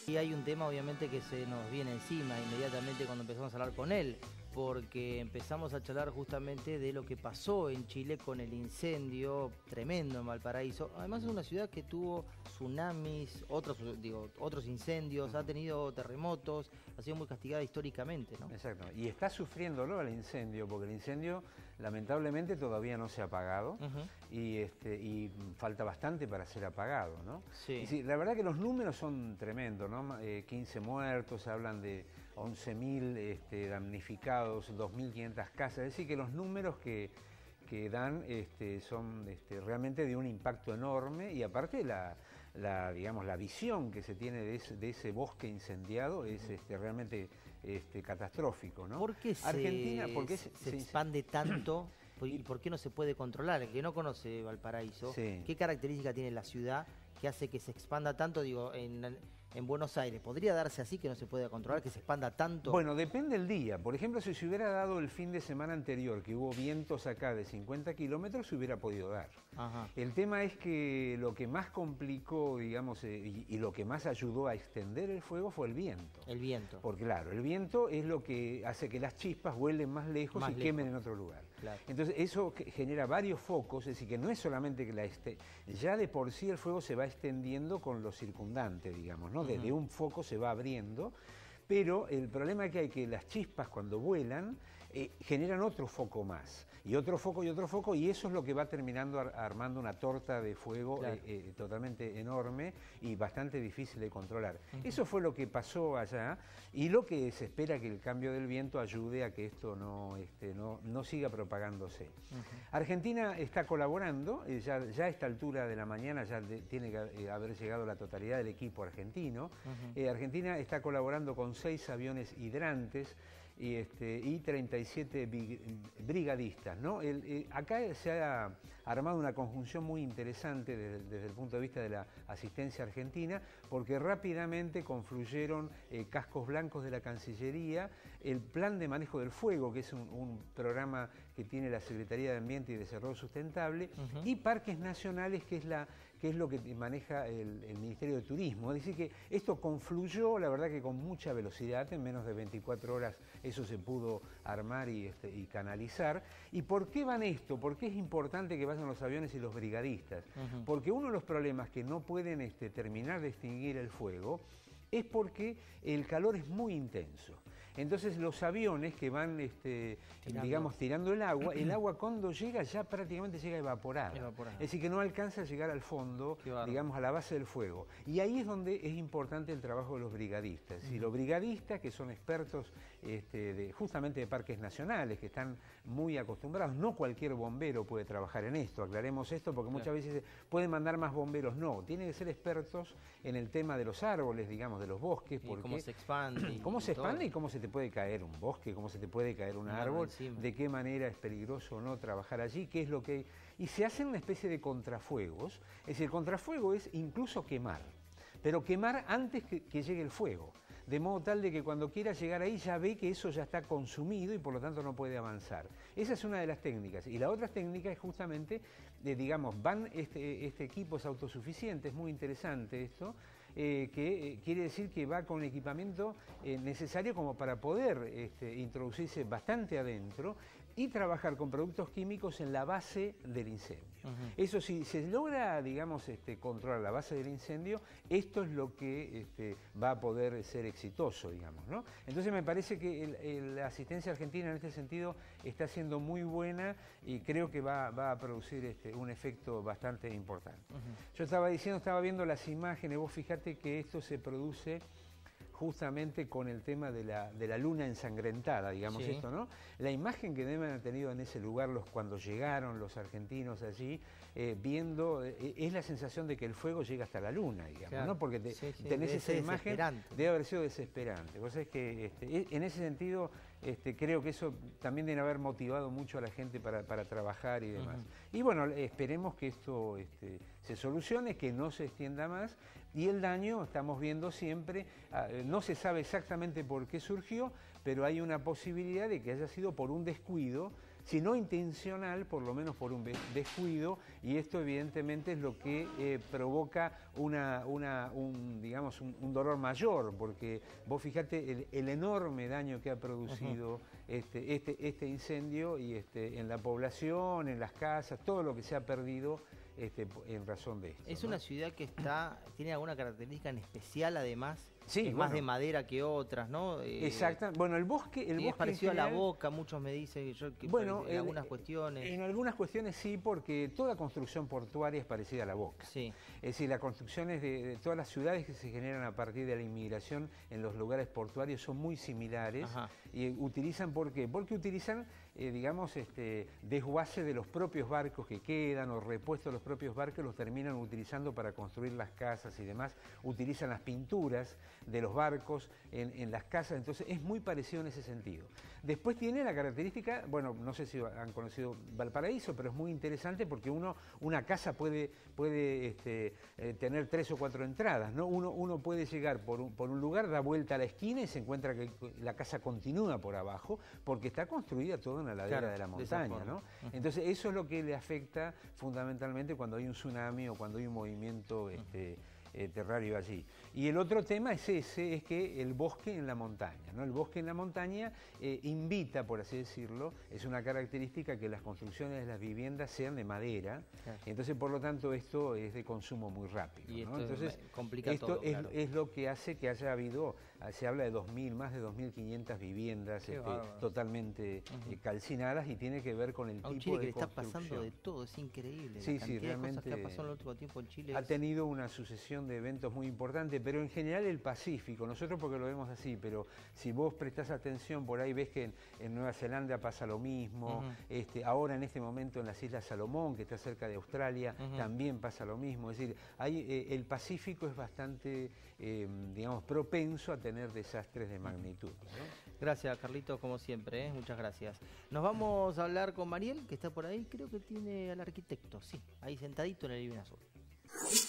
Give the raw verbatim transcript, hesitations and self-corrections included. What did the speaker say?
Y hay un tema obviamente que se nos viene encima inmediatamente cuando empezamos a hablar con él, porque empezamos a charlar justamente de lo que pasó en Chile con el incendio tremendo en Valparaíso. Además es una ciudad que tuvo tsunamis, otros, digo, otros incendios, ha tenido terremotos, ha sido muy castigada históricamente, ¿no? Exacto, y está sufriéndolo el incendio, porque el incendio lamentablemente todavía no se ha apagado, uh-huh. y, este, y falta bastante para ser apagado, ¿no? Sí. Y sí, la verdad que los números son tremendos, ¿no? Eh, quince muertos, hablan de once mil este, damnificados, dos mil quinientas casas, es decir que los números que, que dan este, son este, realmente de un impacto enorme, y aparte la, la, digamos, la visión que se tiene de ese, de ese bosque incendiado es este, realmente este, catastrófico, ¿no? ¿Por qué se, Argentina, ¿por qué se, se, se expande tanto y por qué no se puede controlar? El que no conoce Valparaíso, sí. ¿qué característica tiene la ciudad que hace que se expanda tanto? Digo, en, en Buenos Aires, ¿podría darse así que no se pueda controlar, que se expanda tanto? Bueno, depende del día. Por ejemplo, si se hubiera dado el fin de semana anterior, que hubo vientos acá de cincuenta kilómetros, se hubiera podido dar. Ajá. El tema es que lo que más complicó, digamos, eh, y, y lo que más ayudó a extender el fuego fue el viento. El viento. Porque claro, el viento es lo que hace que las chispas vuelen más lejos más y lejos. quemen en otro lugar. Claro. Entonces eso genera varios focos, es decir, que no es solamente que la este, ya de por sí el fuego se va extendiendo con lo circundante, digamos, ¿no? Desde uh-huh. un foco se va abriendo, pero el problema es que hay que las chispas cuando vuelan eh, generan otro foco más, y otro foco y otro foco, y eso es lo que va terminando ar armando una torta de fuego claro. eh, eh, totalmente enorme y bastante difícil de controlar. Uh-huh. Eso fue lo que pasó allá, y lo que se espera que el cambio del viento ayude a que esto no, este, no, no siga propagándose. Uh-huh. Argentina está colaborando, eh, ya, ya a esta altura de la mañana ya de, tiene que eh, haber llegado la totalidad del equipo argentino. Uh-huh. eh, Argentina está colaborando con seis aviones hidrantes y, este, y treinta y siete brigadistas, ¿no? El, eh, acá se ha armado una conjunción muy interesante desde, desde el punto de vista de la asistencia argentina, porque rápidamente confluyeron eh, cascos blancos de la Cancillería, el plan de manejo del fuego, que es un, un programa que tiene la Secretaría de Ambiente y Desarrollo Sustentable, uh-huh. y parques nacionales, que es, la, que es lo que maneja el, el Ministerio de Turismo. Es decir que esto confluyó, la verdad que con mucha velocidad, en menos de veinticuatro horas eso se pudo armar y, este, y canalizar. ¿Y por qué van esto? ¿Por qué es importante que vayan los aviones y los brigadistas? Uh-huh. Porque uno de los problemas que no pueden este, terminar de extinguir el fuego es porque el calor es muy intenso. Entonces los aviones que van, este, tirando. digamos, tirando el agua, el agua cuando llega ya prácticamente llega evaporada. evaporada. Es decir, que no alcanza a llegar al fondo, digamos, a la base del fuego. Y ahí es donde es importante el trabajo de los brigadistas. Es decir, uh-huh. los brigadistas, que son expertos este, de, justamente de parques nacionales, que están muy acostumbrados. No cualquier bombero puede trabajar en esto, aclaremos esto, porque muchas claro. veces pueden mandar más bomberos. No, tienen que ser expertos en el tema de los árboles, digamos, de los bosques. Porque, cómo se expande. Cómo se expande y cómo se te puede caer un bosque, cómo se te puede caer un árbol, de qué manera es peligroso o no trabajar allí, qué es lo que... Y se hacen una especie de contrafuegos, es decir, el contrafuego es incluso quemar, pero quemar antes que, que llegue el fuego, de modo tal de que cuando quiera llegar ahí ya ve que eso ya está consumido y por lo tanto no puede avanzar. Esa es una de las técnicas. Y la otra técnica es justamente, de, digamos, van este, este equipo es autosuficiente, es muy interesante esto, eh, que eh, quiere decir que va con equipamiento eh, necesario como para poder este, introducirse bastante adentro y trabajar con productos químicos en la base del incendio. Uh-huh. Eso si se logra, digamos, este, controlar la base del incendio, esto es lo que este, va a poder ser exitoso, digamos, ¿no? Entonces me parece que el, el, la asistencia argentina en este sentido está siendo muy buena y creo que va, va a producir este, un efecto bastante importante. Uh-huh. Yo estaba diciendo, estaba viendo las imágenes, vos fíjate que esto se produce justamente con el tema de la, de la luna ensangrentada, digamos sí. esto, ¿no? La imagen que deben haber tenido en ese lugar los, cuando llegaron los argentinos allí, eh, viendo, eh, es la sensación de que el fuego llega hasta la luna, digamos, claro. ¿no? Porque te, sí, sí. tenés esa imagen, debe haber sido desesperante. Vos sabés que este, en ese sentido este, creo que eso también debe haber motivado mucho a la gente para, para trabajar y demás. Uh-huh. Y bueno, esperemos que esto este, se solucione, que no se extienda más, y el daño estamos viendo siempre, eh, no se sabe exactamente por qué surgió, pero hay una posibilidad de que haya sido por un descuido si no intencional, por lo menos por un descuido, y esto evidentemente es lo que eh, provoca una, una, un, digamos, un, un dolor mayor, porque vos fijate el, el enorme daño que ha producido uh-huh. este, este, este incendio y este, en la población, en las casas, todo lo que se ha perdido. Este, en razón de esto. Es ¿no? una ciudad que está, tiene alguna característica en especial además, sí, es bueno, más de madera que otras, ¿no? Eh, exacto, bueno, el bosque... El es bosque parecido general, a La Boca, muchos me dicen que yo que bueno, en el, algunas cuestiones... En algunas cuestiones sí, porque toda construcción portuaria es parecida a La Boca. Sí. Es decir, las construcciones de, de todas las ciudades que se generan a partir de la inmigración en los lugares portuarios son muy similares. Ajá. Y utilizan, ¿por qué? Porque utilizan, eh, digamos, este, desguace de los propios barcos que quedan o repuestos de los propios barcos, los terminan utilizando para construir las casas y demás. Utilizan las pinturas de los barcos en, en las casas, entonces es muy parecido en ese sentido. Después tiene la característica, bueno, no sé si han conocido Valparaíso, pero es muy interesante porque uno, una casa puede, puede este, eh, tener tres o cuatro entradas, ¿no? Uno, uno puede llegar por un, por un lugar, da vuelta a la esquina y se encuentra que la casa continúa por abajo porque está construida toda en la ladera claro, de la montaña, de ¿no? Uh-huh. Entonces eso es lo que le afecta fundamentalmente cuando hay un tsunami o cuando hay un movimiento este, eh, terrario allí. Y el otro tema es ese, es que el bosque en la montaña, ¿no? El bosque en la montaña eh, invita, por así decirlo, es una característica que las construcciones de las viviendas sean de madera, claro. Entonces por lo tanto esto es de consumo muy rápido, y ¿no? esto Entonces complica esto todo, es, claro. es lo que hace que haya habido, se habla de dos mil, más de dos mil quinientas viviendas este, totalmente uh-huh. eh, calcinadas y tiene que ver con el a un tipo Chile de que le está construcción. pasando de todo, es increíble. Sí, la sí, realmente de cosas que ha pasado en el último tiempo en Chile ha es... tenido una sucesión de eventos muy importantes, pero en general el Pacífico, nosotros porque lo vemos así, pero si vos prestás atención por ahí ves que en, en Nueva Zelanda pasa lo mismo, uh-huh. este, ahora en este momento en las Islas Salomón, que está cerca de Australia, uh-huh. también pasa lo mismo, es decir, hay, eh, el Pacífico es bastante, eh, digamos, propenso a tener desastres de magnitud, ¿no? Gracias, Carlitos, como siempre, ¿eh? Muchas gracias. Nos vamos a hablar con Mariel, que está por ahí, creo que tiene al arquitecto, sí, ahí sentadito en el living azul.